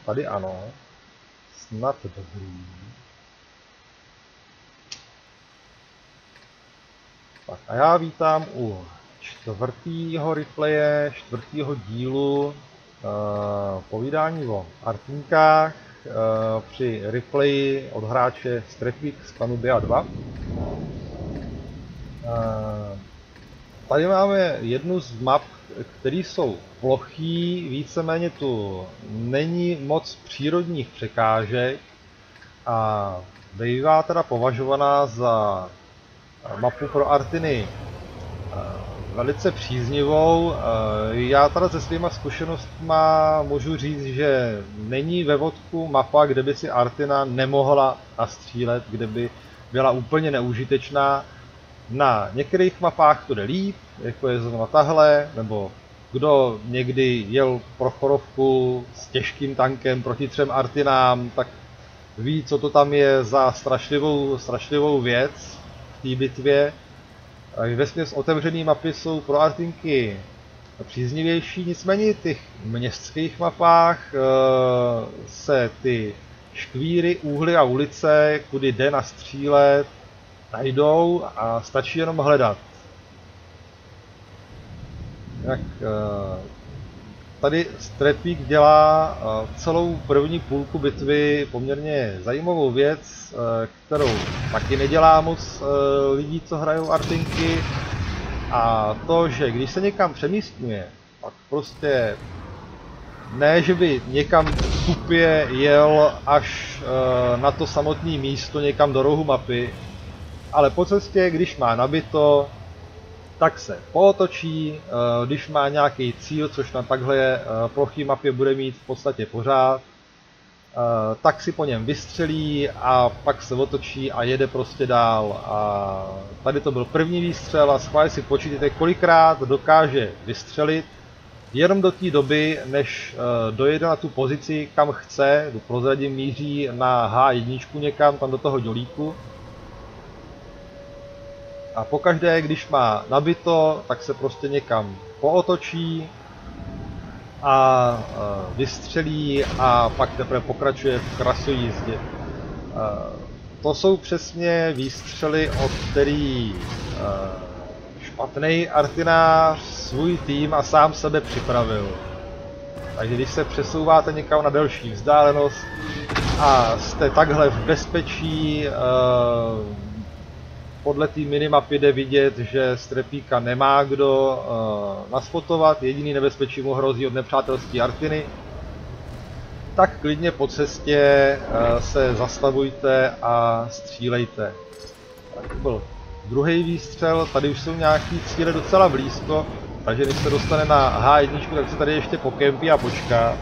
tady ano. Snad dobrý. Tak a já vítám u čtvrtého replaye, čtvrtého dílu povídání o Artinkách při replayi od hráče Strefik z klanu BA2. Tady máme jednu z map, které jsou plochý, víceméně tu není moc přírodních překážek a bývá teda považovaná za mapu pro Artiny velice příznivou. Já teda se svýma zkušenostma můžu říct, že není ve vodku mapa, kde by si Artina nemohla nastřílet, kde by byla úplně neužitečná. Na některých mapách to jde líp, jako je zrovna tahle, nebo kdo někdy jel prochorovku s těžkým tankem proti 3 Artinám, tak ví, co to tam je za strašlivou věc v té bitvě. Vesměs otevřené mapy jsou pro Artinky příznivější, nicméně v těch městských mapách se ty škvíry, úhly a ulice, kudy jde nastřílet, najdou a stačí jenom hledat. Jak tady Strefik dělá celou první půlku bitvy poměrně zajímavou věc, kterou taky nedělá moc lidí, co hrajou Artinky. A to, že když se někam přemístňuje, tak prostě ne, že by někam tupě jel až na to samotné místo někam do rohu mapy, ale po cestě, když má nabito, tak se pootočí, když má nějaký cíl, což na takhle plochý mapě bude mít v podstatě pořád, tak si po něm vystřelí a pak se otočí a jede prostě dál. A tady to byl první výstřel a schválně si počítejte, kolikrát dokáže vystřelit, jenom do té doby, než dojede na tu pozici, kam chce, prozradím, míří na H1 někam, tam do toho dělíku. A pokaždé, když má nabito, tak se prostě někam pootočí a vystřelí a pak teprve pokračuje v krasojízdě. To jsou přesně výstřely, od který špatný Artinář svůj tým a sám sebe připravil. Takže když se přesouváte někam na delší vzdálenost a jste takhle v bezpečí, podle té minimapy jde vidět, že Strefíka nemá kdo naspotovat, jediný nebezpečí mu hrozí od nepřátelské Artiny. Tak klidně po cestě se zastavujte a střílejte. Tak to byl druhý výstřel, tady už jsou nějaký cíle docela blízko, takže když se dostane na H1, tak se tady ještě pokempí a počká.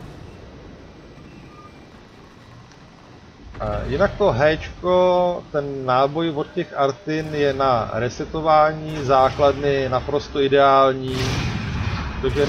Jinak to Hčko, ten náboj od těch Artin je na resetování základny naprosto ideální, protože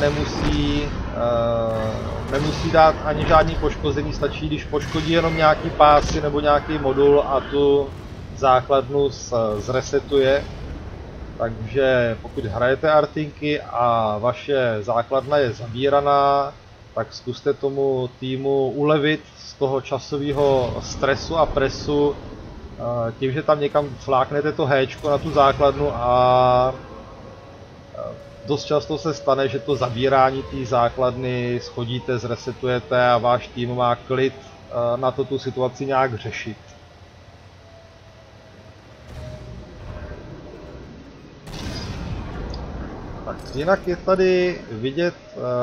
nemusí dát ani žádný poškození, stačí, když poškodí jenom nějaký pásy nebo nějaký modul a tu základnu zresetuje. Takže pokud hrajete Artinky a vaše základna je zabíraná, tak zkuste tomu týmu ulevit z toho časového stresu a presu tím, že tam někam fláknete to Hčko na tu základnu a dost často se stane, že to zabírání té základny schodíte, zresetujete a váš tým má klid na to tu situaci nějak řešit. Tak, jinak je tady vidět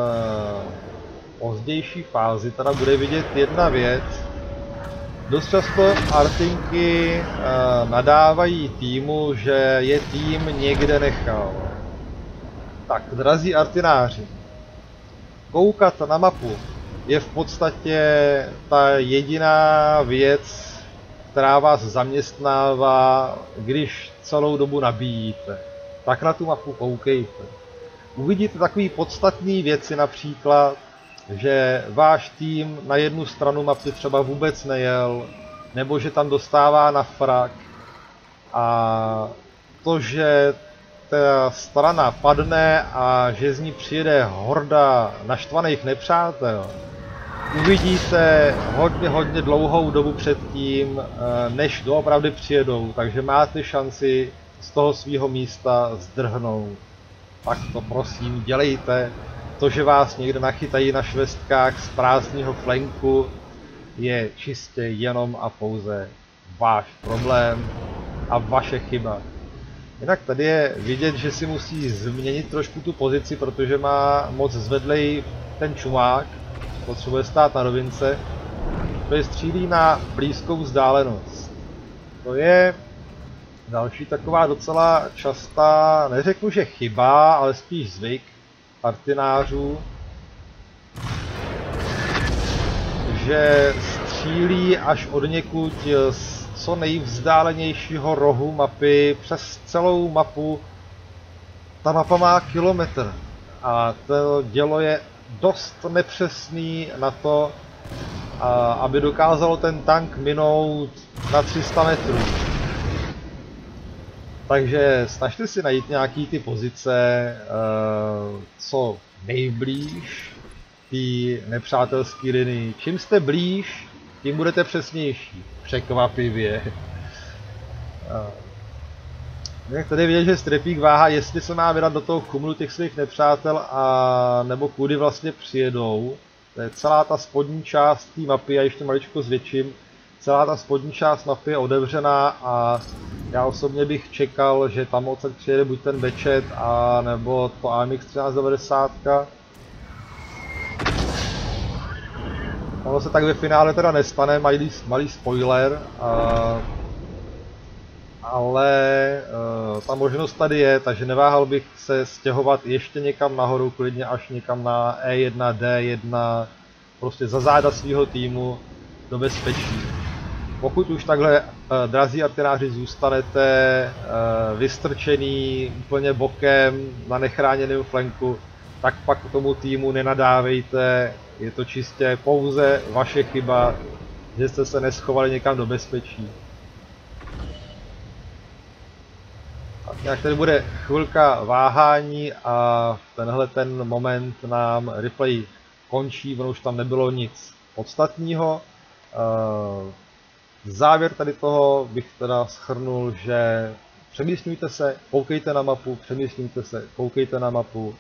pozdější fázi, teda bude vidět jedna věc. Dost často Artinky nadávají týmu, že je tým někde nechal. Tak, drazí Artináři, koukat na mapu je v podstatě ta jediná věc, která vás zaměstnává, když celou dobu nabíjíte. Tak na tu mapu koukejte. Uvidíte takové podstatné věci, například, že váš tým na jednu stranu mapy třeba vůbec nejel, nebo že tam dostává na frak a to, že ta strana padne a že z ní přijede horda naštvaných nepřátel, uvidíte hodně dlouhou dobu předtím, než doopravdy přijedou, takže máte šanci z toho svého místa zdrhnout. Tak to prosím dělejte. To, že vás někde nachytají na švestkách z prázdného flanku, je čistě jenom a pouze váš problém a vaše chyba. Jinak tady je vidět, že si musí změnit trošku tu pozici, protože má moc zvedlej ten čumák, potřebuje stát na rovince, to je střílí na blízkou vzdálenost. To je další taková docela častá, neřeknu, že chyba, ale spíš zvyk partinářů, že střílí až od někud z co nejvzdálenějšího rohu mapy přes celou mapu. Ta mapa má kilometr a to dělo je dost nepřesný na to, aby dokázalo ten tank minout na 300 metrů. Takže snažte si najít nějaký ty pozice co nejblíž té nepřátelské linii. Čím jste blíž, tím budete přesnější. Překvapivě. Jak tady vidět, že Strepík váhá, jestli se má vydat do toho kumulu těch svých nepřátel a nebo kudy vlastně přijedou. To je celá ta spodní část té mapy, já ještě maličko zvětším. Celá ta spodní část mapy je otevřená a já osobně bych čekal, že tam odsaď přijede buď ten Bečet a nebo to AMX 1390. Ono se tak ve finále teda nestane, malý spoiler, ale ta možnost tady je, takže neváhal bych se stěhovat ještě někam nahoru, klidně až někam na E1, D1, prostě za záda svého týmu do bezpečí. Pokud už takhle, drazí artináři, zůstanete vystrčený úplně bokem na nechráněném flanku, tak pak tomu týmu nenadávejte, je to čistě pouze vaše chyba, že jste se neschovali někam do bezpečí. A nějak tady bude chvilka váhání a v tenhle ten moment nám replay končí, ono už tam nebylo nic podstatného. Závěr tady toho bych teda shrnul, že přemístňujte se, koukejte na mapu, přemístňujte se, koukejte na mapu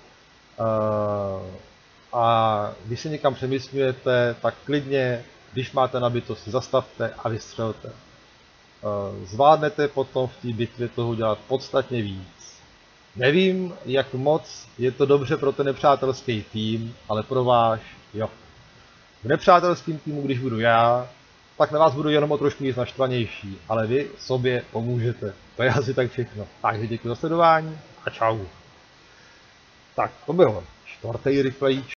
a když se někam přemístňujete, tak klidně, když máte nabito, si zastavte a vystřelte. Zvládnete potom v té bitvě toho dělat podstatně víc. Nevím, jak moc je to dobře pro ten nepřátelský tým, ale pro váš, jo. V nepřátelském týmu, když budu já, tak na vás budu jenom o trošku víc naštvanější, ale vy sobě pomůžete. To je asi tak všechno. Takže děkuji za sledování a čau. Tak, to byl čtvrtý replay.